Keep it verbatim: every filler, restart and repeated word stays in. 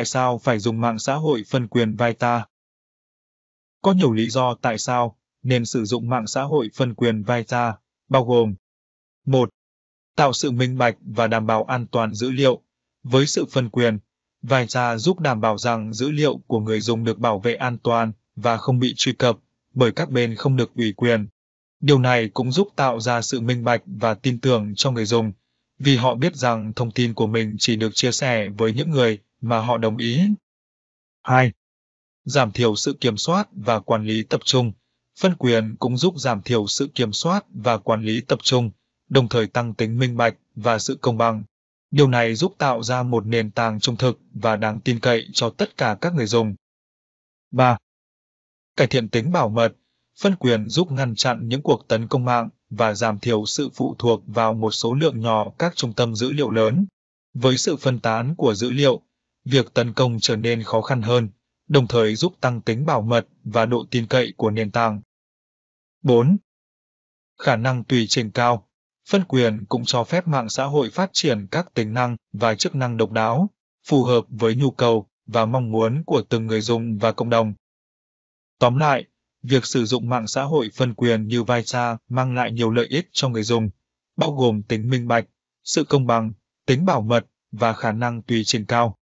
sao phải dùng mạng xã hội phân quyền Vita? Có nhiều lý do tại sao nên sử dụng mạng xã hội phân quyền Vita, bao gồm: một. Tạo sự minh bạch và đảm bảo an toàn dữ liệu. Với sự phân quyền, Vita giúp đảm bảo rằng dữ liệu của người dùng được bảo vệ an toàn và không bị truy cập bởi các bên không được ủy quyền. Điều này cũng giúp tạo ra sự minh bạch và tin tưởng cho người dùng, vì họ biết rằng thông tin của mình chỉ được chia sẻ với những người mà họ đồng ý. hai. Giảm thiểu sự kiểm soát và quản lý tập trung. Phân quyền cũng giúp giảm thiểu sự kiểm soát và quản lý tập trung, đồng thời tăng tính minh bạch và sự công bằng. Điều này giúp tạo ra một nền tảng trung thực và đáng tin cậy cho tất cả các người dùng. ba. Cải thiện tính bảo mật. Phân quyền giúp ngăn chặn những cuộc tấn công mạng và giảm thiểu sự phụ thuộc vào một số lượng nhỏ các trung tâm dữ liệu lớn. Với sự phân tán của dữ liệu, việc tấn công trở nên khó khăn hơn, đồng thời giúp tăng tính bảo mật và độ tin cậy của nền tảng. bốn. Khả năng tùy chỉnh cao. Phân quyền cũng cho phép mạng xã hội phát triển các tính năng và chức năng độc đáo, phù hợp với nhu cầu và mong muốn của từng người dùng và cộng đồng. Tóm lại, việc sử dụng mạng xã hội phân quyền như Vita mang lại nhiều lợi ích cho người dùng, bao gồm tính minh bạch, sự công bằng, tính bảo mật và khả năng tùy chỉnh cao.